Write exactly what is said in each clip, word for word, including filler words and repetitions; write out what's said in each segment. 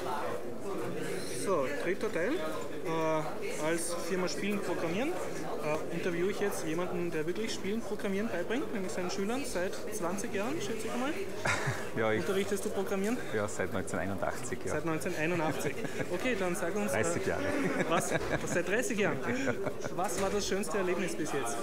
So, dritter Teil. Äh, als Firma Spielen Programmieren äh, interviewe ich jetzt jemanden, der wirklich Spielen Programmieren beibringt, nämlich seinen Schülern seit zwanzig Jahren, schätze ich einmal. Ja, ich, Unterrichtest du Programmieren? ja, seit neunzehnhunderteinundachtzig. Ja. Seit neunzehnhunderteinundachtzig. Okay, dann sag uns. dreißig Jahre. Äh, was, was, seit dreißig Jahren. Was war das schönste Erlebnis bis jetzt?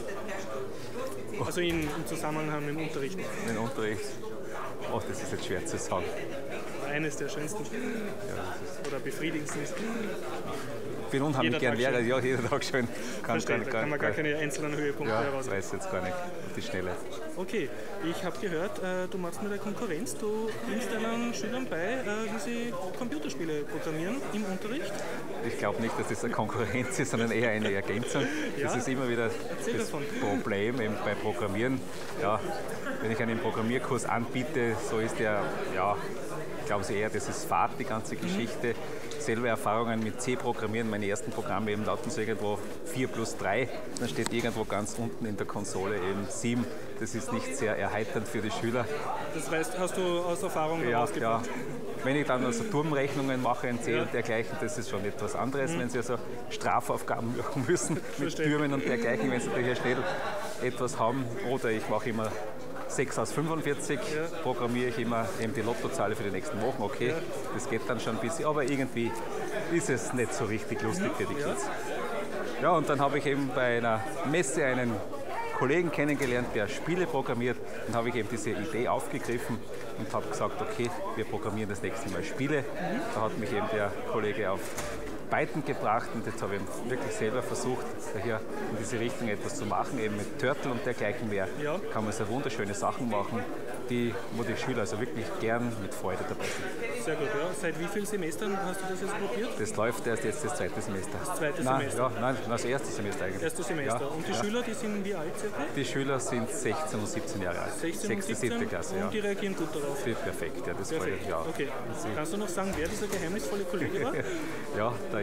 Also in, im Zusammenhang mit dem Unterricht. Den Unterricht, oh, das ist jetzt schwer zu sagen. Eines der schönsten Ja, oder befriedigendsten. ich bin unheimlich Jeder gern Tag Lehrer, schön. ja, jeder Tag schön. Kann, Verstehe, da kann man gar keine einzelnen Höhepunkte ja, heraus. weiß jetzt gar nicht auf die Schnelle. Okay, ich habe gehört, äh, du machst mit der Konkurrenz, du bringst deinen Schülern bei, äh, wie sie Computerspiele programmieren im Unterricht. Ich glaube nicht, dass das eine Konkurrenz ist, sondern eher eine Ergänzung. Ja? Das ist immer wieder Erzähl das davon. Problem eben bei Programmieren. Ja, wenn ich einen Programmierkurs anbiete, so ist der, ja, glauben Sie eher, das ist Fahrt, die ganze Geschichte. Selber Erfahrungen mit C-Programmieren, meine ersten Programme eben lauten so irgendwo vier plus drei, dann steht irgendwo ganz unten in der Konsole eben sieben. Das ist nicht sehr erheiternd für die Schüler. Das heißt, hast du aus Erfahrung Ja, herausgebracht? ja. Wenn ich dann also Turmrechnungen mache in C Ja. und dergleichen, das ist schon etwas anderes. Mhm. Wenn Sie also Strafaufgaben machen müssen mit Verstehe. Türmen und dergleichen, wenn Sie da hier schnell etwas haben. Oder ich mache immer sechs aus fünfundvierzig, Ja. programmiere ich immer eben die Lottozahl für die nächsten Wochen. Okay, Ja. das geht dann schon ein bisschen, aber irgendwie ist es nicht so richtig lustig für die Ja. Kids. Ja, und dann habe ich eben bei einer Messe einen Kollegen kennengelernt, der Spiele programmiert. Dann habe ich eben diese Idee aufgegriffen und habe gesagt, okay, wir programmieren das nächste Mal Spiele. Mhm. Da hat mich eben der Kollege auf Python gebracht und jetzt habe ich wirklich selber versucht, hier in diese Richtung etwas zu machen, eben mit Turtle und dergleichen mehr. Ja. Kann man so wunderschöne Sachen machen, die, wo die Schüler also wirklich gern mit Freude dabei sind. Sehr gut, ja. Seit wie vielen Semestern hast du das jetzt probiert? Das läuft erst jetzt das zweite Semester. Das zweite nein, Semester? Ja, nein, das erste Semester eigentlich. Erste Semester. Ja, Und die ja. Schüler, die sind wie alt circa? Die Schüler sind sechzehn und siebzehn Jahre alt. sechzehn und Sechste, siebzehn siebte Klasse, und ja. die reagieren gut darauf? Die- Perfekt, ja, das Perfekt, ja. okay. Kannst du noch sagen, wer dieser geheimnisvolle Kollege war? Ja, der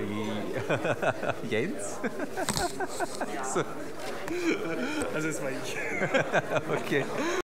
Jens. so. Also es war ich. Okay.